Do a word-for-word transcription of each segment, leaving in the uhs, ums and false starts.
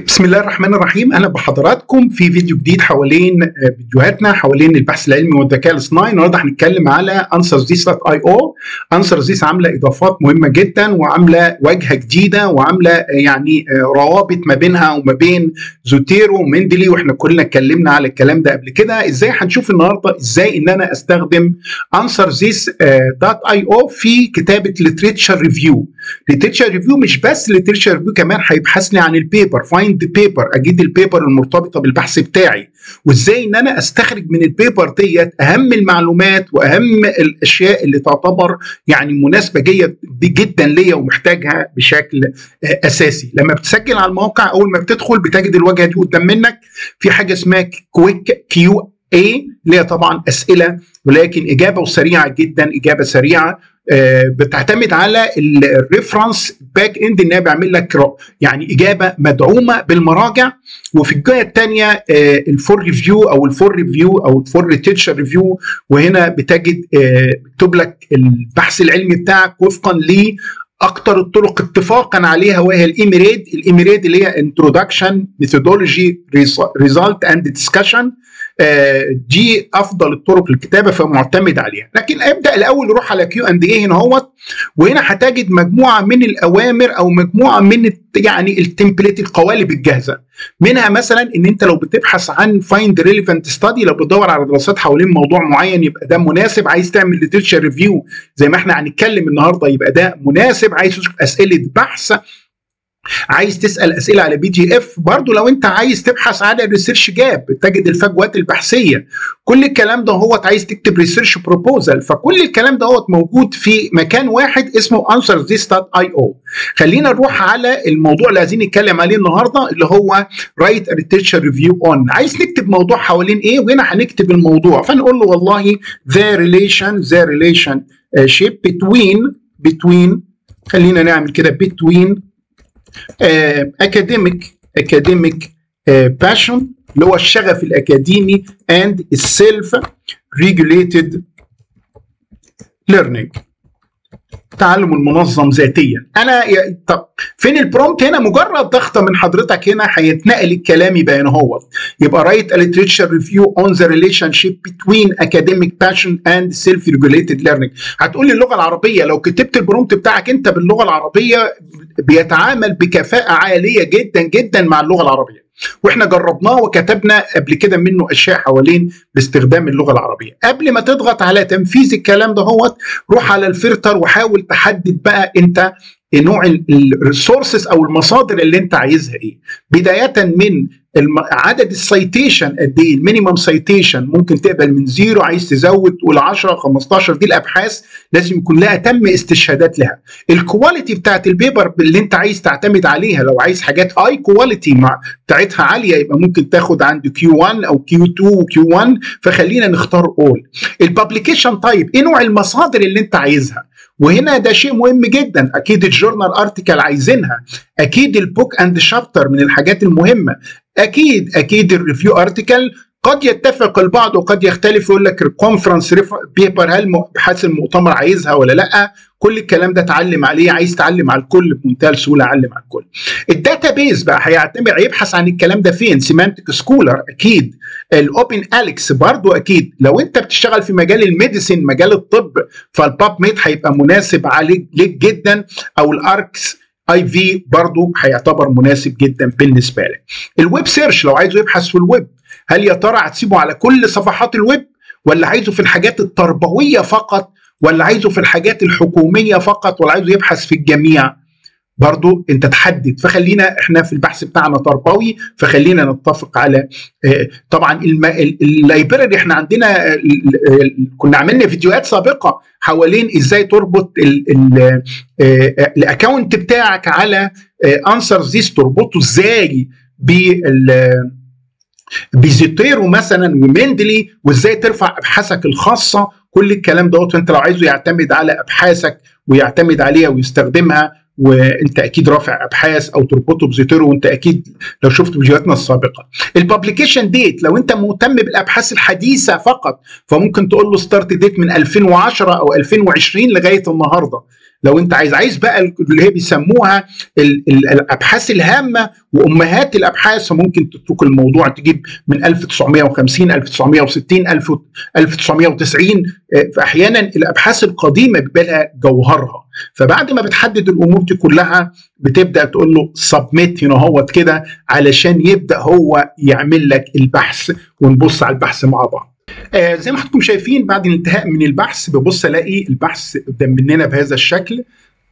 بسم الله الرحمن الرحيم. اهلا بحضراتكم في فيديو جديد حوالين فيديوهاتنا حوالين البحث العلمي والذكاء الاصطناعي. النهارده هنتكلم على answerzthis دوت اي او. answerzthis عامله اضافات مهمه جدا وعامله واجهه جديده وعامله يعني روابط ما بينها وما بين زوتيرو ومندلي، واحنا كلنا اتكلمنا على الكلام ده قبل كده. ازاي هنشوف النهارده ازاي ان انا استخدم answerzthis دوت اي او في كتابه literature review. literature review مش بس literature review، كمان هيبحث لي عن البيبر، find the paper، اجيب البيبر المرتبطه بالبحث بتاعي، وازاي ان انا استخرج من البيبر ديت اهم المعلومات واهم الاشياء اللي تعتبر يعني مناسبه جدا ليا ومحتاجها بشكل اساسي. لما بتسجل على الموقع اول ما بتدخل بتجد الواجهه دي قدام منك، في حاجه اسمها كويك كيو اي اللي هي طبعا اسئله ولكن اجابه وسريعه جدا، اجابه سريعه بتعتمد على الريفرنس باك اند، انها بيعمل لك يعني اجابه مدعومه بالمراجع. وفي الجهه الثانيه الفور ريفيو او الفور ريفيو او الفور ليترشر ريفيو، وهنا بتجد بيكتب لك البحث العلمي بتاعك وفقا ل اكتر الطرق اتفاقا عليها، وهي الايميريد. الايميريد اللي هي انترودكشن ميثودولوجي ريزلت اند ديسكشن، دي افضل الطرق للكتابه فمعتمد عليها. لكن ابدا الاول نروح على كيو اند اي هنا اهوت، وهنا هتجد مجموعه من الاوامر او مجموعه من يعني التمبليت القوالب الجاهزه. منها مثلا ان انت لو بتبحث عن فايند ريليفنت ستادي، لو بتدور على دراسات حوالين موضوع معين يبقى ده مناسب. عايز تعمل ليترشر ريفيو زي ما احنا هنتكلم النهارده يبقى ده مناسب. عايز تشوف اسئله بحث، عايز تسال اسئله على بي جي اف، برضو لو انت عايز تبحث على الريسيرش جاب تجد الفجوات البحثيه. كل الكلام ده هو عايز تكتب ريسيرش بروبوزال، فكل الكلام ده هو موجود في مكان واحد اسمه answerzthis دوت اي او. خلينا نروح على الموضوع اللي عايزين نتكلم عليه النهارده اللي هو write a literature review on. عايز نكتب موضوع حوالين ايه، وهنا هنكتب الموضوع فنقول له والله the relation the relationship between between خلينا نعمل كده between Uh, academic academic uh, passion اللي هو الشغف الأكاديمي and self regulated learning، التعلم المنظم ذاتيا. انا ي... طب فين البرومبت هنا؟ مجرد ضغطه من حضرتك هنا هيتنقل الكلام يبقى هنا هو يبقى write a literature review on the relationship between academic passion and self regulated learning. هتقول لي اللغه العربيه، لو كتبت البرومبت بتاعك انت باللغه العربيه بيتعامل بكفاءه عاليه جدا جدا مع اللغه العربيه، واحنا جربناه وكتبنا قبل كده منه اشياء حوالين باستخدام اللغه العربيه. قبل ما تضغط على تنفيذ الكلام ده هو روح على الفلتر وحاول تحدد بقى انت نوع الريسورسز او المصادر اللي انت عايزها ايه، بدايه من عدد السايتيشن قد ايه، المينيمم سايتيشن ممكن تقبل من زيرو، عايز تزود تقول عشرة خمستاشر. دي الابحاث لازم يكون لها تم استشهادات لها. الكواليتي بتاعت البيبر اللي انت عايز تعتمد عليها، لو عايز حاجات هاي كواليتي مع بتاعتها عاليه يبقى ممكن تاخد عند كيو واحد او كيو اتنين وكيو واحد، فخلينا نختار اول. الببليكيشن تايب، ايه نوع المصادر اللي انت عايزها، وهنا ده شيء مهم جدا. اكيد الجورنال ارتكل عايزينها، اكيد البوك اند شابتر من الحاجات المهمه، اكيد اكيد الريفيو ارتكل. قد يتفق البعض وقد يختلف، يقول لك الكونفرنس بيبر هل ابحاث المؤتمر عايزها ولا لا. كل الكلام ده اتعلم عليه، عايز تعلم على الكل بمنتهى السهوله علم على الكل. الداتابيز بقى هيعتمد هيبحث عن الكلام ده فين، سيمانتك سكولر اكيد، الاوبن اليكس برضو اكيد. لو انت بتشتغل في مجال الميديسين مجال الطب فالباب ميد هيبقى مناسب عليك ليك جدا، او الاركس اي في برضو هيعتبر مناسب جدا بالنسبه لك. الويب سيرش لو عايزه يبحث في الويب، هل يا ترى هتسيبه على كل صفحات الويب، ولا عايزه في الحاجات التربويه فقط، ولا عايزه في الحاجات الحكوميه فقط، ولا عايزه يبحث في الجميع؟ برضو انت تحدد. فخلينا احنا في البحث بتاعنا تربوي، فخلينا نتفق على اه طبعا اللايبراري. احنا عندنا كنا عملنا فيديوهات سابقه حوالين ازاي تربط الاكونت بتاعك على answerzthis، تربطه ازاي بال بزوتيرو مثلا ومندلي، وازاي ترفع ابحاثك الخاصه. كل الكلام دوت انت لو عايزه يعتمد على ابحاثك ويعتمد عليها ويستخدمها، وانت اكيد رافع ابحاث، او تربطه بزوتيرو، وانت اكيد لو شفت فيديوهاتنا السابقه. الببليكيشن ديت، لو انت مهتم بالابحاث الحديثه فقط فممكن تقول له ستارت ديت من ألفين وعشرة او ألفين وعشرين لغايه النهارده. لو انت عايز عايز بقى اللي هي بيسموها ال ال الابحاث الهامه وامهات الابحاث، فممكن تترك الموضوع تجيب من ألف وتسعمائة وخمسين ألف وتسعمائة وستين ألف وتسعمائة وتسعين. فاحيانا الابحاث القديمه بيبقى لها جوهرها، فبعد ما بتحدد الامور دي كلها بتبدا تقول له سبميت هنا اهوت كده علشان يبدا هو يعمل لك البحث، ونبص على البحث مع بعض. آه زي ما حضراتكم شايفين بعد الانتهاء من البحث ببص الاقي البحث قدام مننا بهذا الشكل.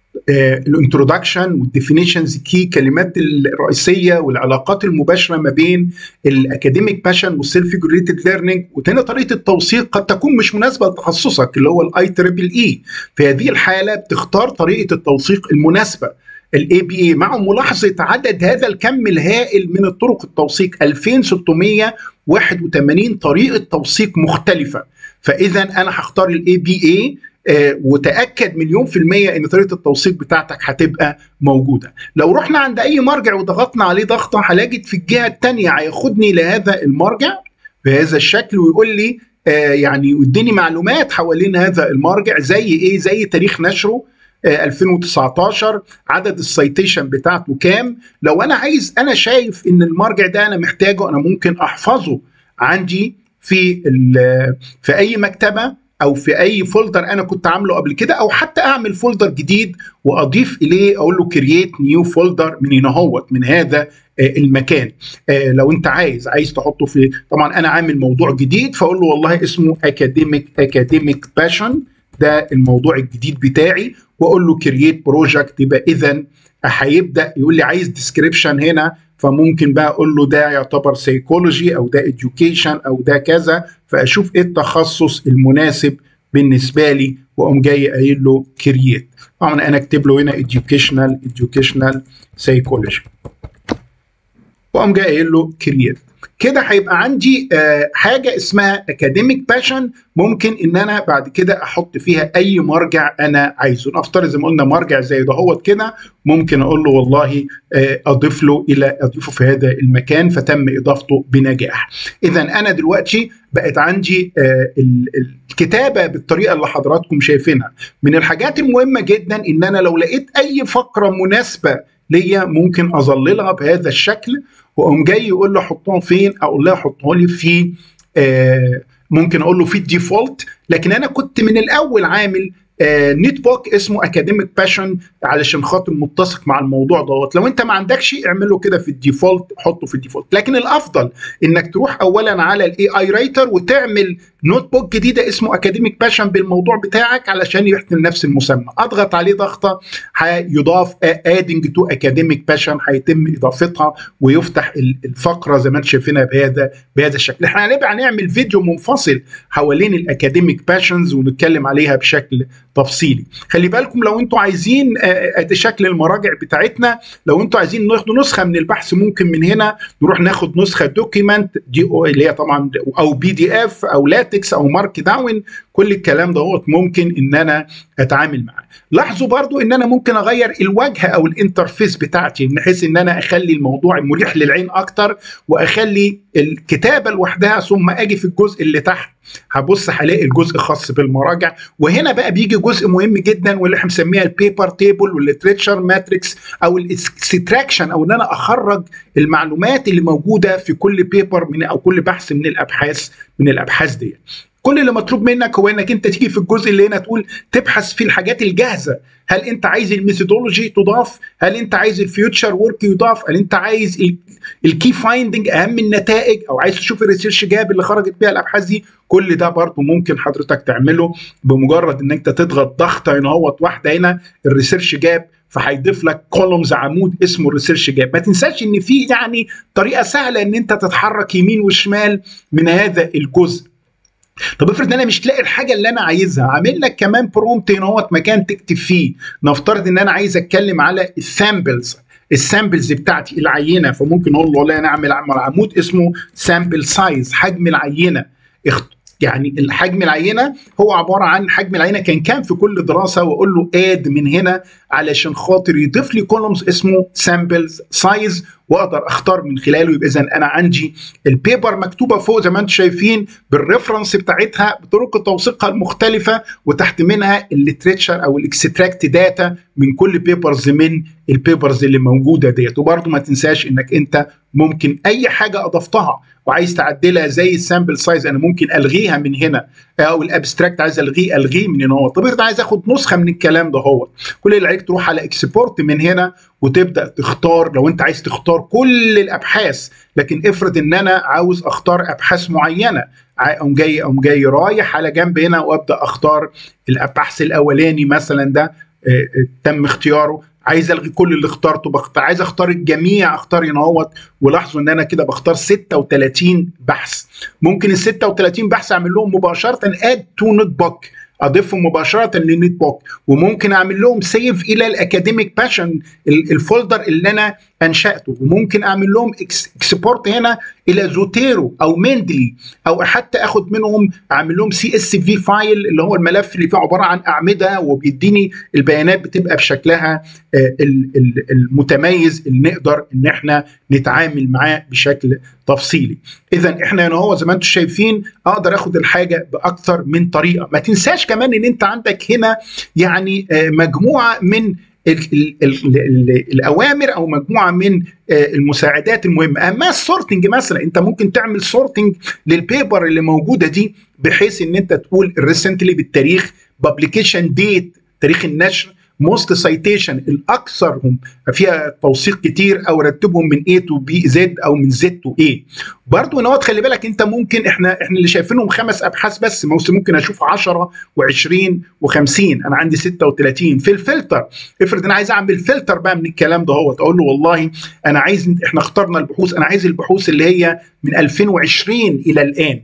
الانترودكشن والديفينيشنز كي، كلمات الرئيسيه والعلاقات المباشره ما بين الاكاديميك باشن والسيلف جريتد ليرنينج. وتاني طريقه التوثيق قد تكون مش مناسبه لتخصصك اللي هو الاي تريبل اي، في هذه الحاله بتختار طريقه التوثيق المناسبه الاي بي اي مع ملاحظه عدد هذا الكم الهائل من الطرق التوثيق، ألفين وستمائة وواحد وثمانين طريقه توثيق مختلفه. فاذا انا هختار الاي بي اي آه وتأكد مليون في المية ان طريقة التوثيق بتاعتك هتبقى موجودة. لو رحنا عند اي مرجع وضغطنا عليه ضغطة هلاقي في الجهة التانية هياخدني لهذا المرجع بهذا الشكل ويقول لي آه يعني يديني معلومات حوالين هذا المرجع، زي ايه؟ زي تاريخ نشره آه ألفين وتسعتاشر، عدد السايتيشن بتاعته كام. لو انا عايز، انا شايف ان المرجع ده انا محتاجه، انا ممكن احفظه عندي في في اي مكتبة او في اي فولدر انا كنت عامله قبل كده، او حتى اعمل فولدر جديد واضيف اليه اقول له كرييت نيو فولدر من هنا اهوت من هذا المكان. لو انت عايز عايز تحطه في، طبعا انا عامل موضوع جديد فاقول له والله اسمه اكاديميك اكاديميك باشن، ده الموضوع الجديد بتاعي، واقول له كرييت بروجكت. يبقى اذا هيبدا يقول لي عايز ديسكريبشن هنا، فممكن بقى اقول له ده يعتبر سيكولوجي او ده education او ده كذا، فاشوف ايه التخصص المناسب بالنسبه لي واقوم جاي قايل له كرييت. طبعا انا اكتب له هنا educational educational psychology واقوم جاي قايل له كرييت. كده هيبقى عندي آه حاجه اسمها اكاديميك باشن، ممكن ان انا بعد كده احط فيها اي مرجع انا عايزه. نفترض زي ما قلنا مرجع زي دهوت كده، ممكن اقول له والله آه اضيف له الى اضيفه في هذا المكان، فتم اضافته بنجاح. اذا انا دلوقتي بقت عندي آه الكتابه بالطريقه اللي حضراتكم شايفينها. من الحاجات المهمه جدا ان انا لو لقيت اي فقره مناسبه ليا ممكن اظللها بهذا الشكل، واقوم جاي يقول له حطهم فين، اقول له حطه لي في آه ممكن اقول له في الديفولت. لكن انا كنت من الاول عامل آه نيت بوك اسمه اكاديميك باشن علشان خاطر متسق مع الموضوع دوت. لو انت ما عندكش اعمله كده في الديفولت، حطه في الديفولت. لكن الافضل انك تروح اولا على الاي اي رايتر وتعمل نوت بوك جديده اسمه اكاديميك باشن بالموضوع بتاعك علشان يحمل نفس المسمى. اضغط عليه ضغطه هيضاف ادنج تو اكاديميك باشن، هيتم اضافتها ويفتح الفقره زي ما انتم شايفينها بهذا بهذا الشكل. احنا هنبقى نعمل فيديو منفصل حوالين الاكاديميك باشنز ونتكلم عليها بشكل تفصيلي. خلي بالكم لو انتوا عايزين ادي شكل المراجع بتاعتنا، لو انتوا عايزين ناخدوا نسخه من البحث ممكن من هنا نروح ناخد نسخه دوكيمنت دي اللي هي طبعا او بي دي اف او لاتكس او مارك داون، كل الكلام دوت ممكن ان انا اتعامل معاه. لاحظوا برضو ان انا ممكن اغير الواجهه او الانترفيس بتاعتي بحيث ان انا اخلي الموضوع مريح للعين اكتر، واخلي الكتابه لوحدها، ثم اجي في الجزء اللي تحت هبص هلاقي الجزء خاص بالمراجع. وهنا بقى بيجي جزء مهم جدا واللي احنا بنسميها البيبر تيبل والليتريتشر ماتريكس او الاكستراكشن، او ان انا اخرج المعلومات اللي موجوده في كل بيبر من او كل بحث من الابحاث من الابحاث دي. كل اللي مطلوب منك هو انك انت تيجي في الجزء اللي هنا تقول تبحث في الحاجات الجاهزه. هل انت عايز الميثودولوجي تضاف؟ هل انت عايز الفيوتشر ورك يضاف؟ هل انت عايز الكي فايندنج اهم النتائج، او عايز تشوف الريسيرش جاب اللي خرجت بيها الابحاث دي؟ كل ده برضه ممكن حضرتك تعمله بمجرد ان انت تضغط ضغطه هنا اهوت واحده هنا الريسيرش جاب، فهيضيف لك كولومز عمود اسمه الريسيرش جاب. ما تنساش ان في يعني طريقه سهله ان انت تتحرك يمين وشمال من هذا الجزء. طب افرض انا مش لاقي الحاجه اللي انا عايزها، عامل لك كمان برومبت هنا اهوت مكان تكتب فيه. نفترض ان انا عايز اتكلم على السامبلز السامبلز بتاعتي العينه، فممكن اقول له والله انا اعمل عمود اسمه سامبل سايز، حجم العينه. يعني الحجم العينه هو عباره عن حجم العينه كان كام في كل دراسه، واقول له اد من هنا علشان خاطر يضيف لي كولومز اسمه سامبلز سايز واقدر اختار من خلاله. يبقى اذا انا عندي البيبر مكتوبه فوق زي ما انتم شايفين بالريفرنس بتاعتها بطرق توثيقها المختلفه، وتحت منها الليتريتشر او الاكستراكت داتا من كل بيبرز من البيبرز اللي موجوده ديت. وبرده ما تنساش انك انت ممكن اي حاجه اضفتها وعايز تعدلها زي السامبل سايز انا ممكن الغيها من هنا، او الابستراكت عايز الغيه الغيه من هنا. هو طب انا عايز اخد نسخه من الكلام ده، هو كل اللي عليك تروح على اكسبورت من هنا وتبدا تختار. لو انت عايز تختار كل الابحاث، لكن افرض ان انا عاوز اختار ابحاث معينه، اقوم جاي اقوم جاي رايح على جنب هنا وابدا اختار البحث الاولاني مثلا ده اه تم اختياره. عايز الغي كل اللي اخترته، بختار عايز اختار الجميع اختار هنا اهوت. ولاحظوا ان انا كده بختار ستة وثلاثين بحث. ممكن ال ستة وثلاثين بحث اعمل لهم مباشره اد تو نوت بوك، اضيفهم مباشره للنوت بوك. وممكن اعمل لهم سيف الى الاكاديميك باشن الفولدر اللي انا انشاته. وممكن اعمل لهم اكسبورت هنا الى زوتيرو او مندلي، او حتى اخد منهم اعمل لهم سي اس في فايل اللي هو الملف اللي فيه عباره عن اعمده، وبيديني البيانات بتبقى بشكلها المتميز اللي نقدر ان احنا نتعامل معاه بشكل تفصيلي. اذا احنا هنا هو زي ما انتم شايفين اقدر اخد الحاجه باكثر من طريقه. ما تنساش كمان ان انت عندك هنا يعني مجموعه من ال ال ال ال الاوامر او مجموعه من المساعدات المهمه، اما السورتنج مثلا انت ممكن تعمل سورتنج للبيبر اللي موجوده دي بحيث ان انت تقول ريسنتلي بالتاريخ، بابليكيشن ديت تاريخ النشر، موست سايتيشن الاكثرهم فيها توثيق كتير، او رتبهم من A to B Z او من Z to A. برضه هنا خلي بالك انت ممكن احنا احنا اللي شايفينهم خمس ابحاث بس، ممكن اشوف عشرة وعشرين وخمسين. انا عندي ستة وثلاثين في الفلتر. افرض انا عايز اعمل فلتر بقى من الكلام ده، هو اقول له والله انا عايز، احنا اخترنا البحوث، انا عايز البحوث اللي هي من ألفين وعشرين الى الان،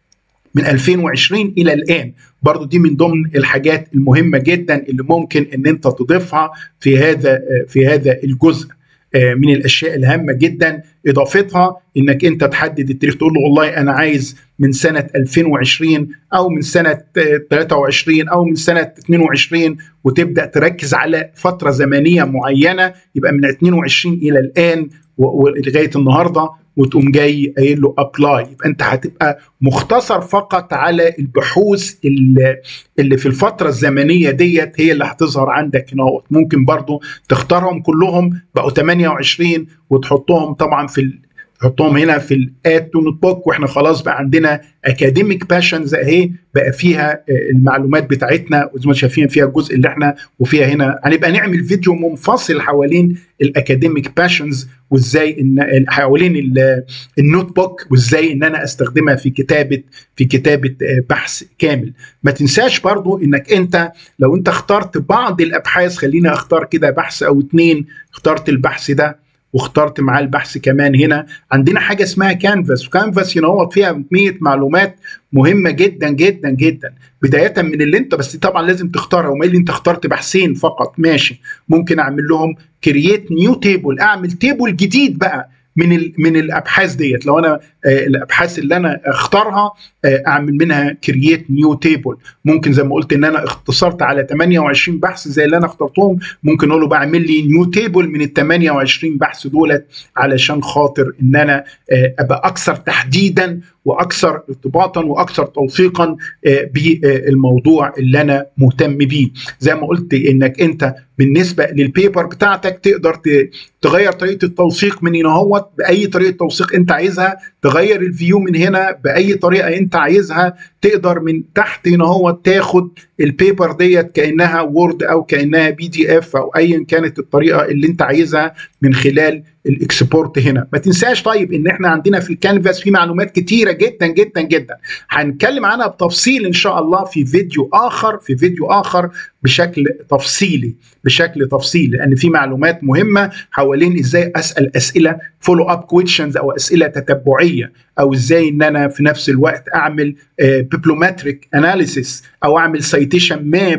من ألفين وعشرين الى الان. برضو دي من ضمن الحاجات المهمه جدا اللي ممكن ان انت تضيفها في هذا في هذا الجزء. من الاشياء الهامه جدا اضافتها انك انت تحدد التاريخ، تقول له والله انا عايز من سنه ألفين وعشرين او من سنه ثلاثة وعشرين او من سنه اثنين وعشرين، وتبدا تركز على فتره زمنيه معينه، يبقى من اثنين وعشرين الى الان ولغايه النهارده، وتقوم جاي قايل له ابلاي. يبقى انت هتبقى مختصر فقط على البحوث اللي, اللي في الفتره الزمنيه ديت هي اللي هتظهر عندك هنا. ممكن برضو تختارهم كلهم بقوا ثمانية وعشرين وتحطهم طبعا في ال... تحطهم هنا في الاد تو نوت بوك، واحنا خلاص بقى عندنا اكاديميك باشنز اهي بقى فيها المعلومات بتاعتنا، وزي ما شايفين فيها الجزء اللي احنا وفيها هنا. هنبقى نعمل فيديو منفصل حوالين الاكاديميك باشنز وازاي ان حوالين النوت بوك وازاي ان انا استخدمها في كتابه في كتابه بحث كامل. ما تنساش برضو انك انت لو انت اخترت بعض الابحاث، خلينا اختار كده بحث او اتنين، اخترت البحث ده واخترت معاه البحث كمان، هنا عندنا حاجه اسمها كانفاس. وكانفاس هنا هو فيها كميه معلومات مهمه جدا جدا جدا، بدايه من اللي انت بس طبعا لازم تختارها. وما اللي انت اخترت بحثين فقط ماشي، ممكن اعمل لهم كرييت نيو تيبل، اعمل تيبل جديد بقى من من الابحاث ديت. لو انا آه الابحاث اللي انا اختارها آه اعمل منها كرييت نيو تيبل. ممكن زي ما قلت ان انا اختصرت على ثمانية وعشرين بحث زي اللي انا اخترتهم، ممكن اقول له بعمل لي نيو تيبل من ال ثمانية وعشرين بحث دولت، علشان خاطر ان انا آه ابقى اكثر تحديدا واكثر ارتباطا واكثر توثيقا آه بالموضوع اللي انا مهتم بيه. زي ما قلت انك انت بالنسبه للبيبر بتاعتك تقدر تغير طريقه التوثيق من هنا اهوت باي طريقه توثيق انت عايزها، تغير الفيو من هنا باي طريقه انت عايزها، تقدر من تحت هنا اهوت تاخد البيبر ديت كانها وورد او كانها بي دي اف او ايا كانت الطريقه اللي انت عايزها من خلال الاكسبورت هنا. ما تنساش طيب ان احنا عندنا في الكانفاس في معلومات كتيره جدا جدا جدا، هنتكلم عنها بتفصيل ان شاء الله في فيديو اخر في فيديو اخر بشكل تفصيلي بشكل تفصيلي لان في معلومات مهمه حوالين ازاي اسال اسئله فولو اب كويشنز او اسئله تتبعيه، او ازاي ان انا في نفس الوقت اعمل بيبلومتريك اناليسيس او اعمل سايتيشن ماب،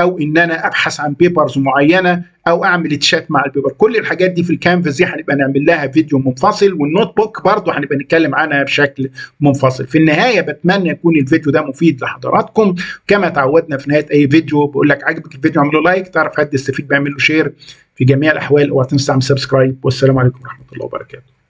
او ان انا ابحث عن بيبرز معينه او اعمل تشات مع البيبر. كل الحاجات دي في الكانفاس دي هنبقى نعمل لها فيديو منفصل، والنوت بوك برضه هنبقى نتكلم عنها بشكل منفصل. في النهايه بتمنى يكون الفيديو ده مفيد لحضراتكم. كما تعودنا في نهايه اي فيديو بقول لك عجبك الفيديو اعمل له لايك، تعرف حد يستفيد بيعمل له شير. في جميع الاحوال اوعى تنسى تعمل سبسكرايب، والسلام عليكم ورحمه الله وبركاته.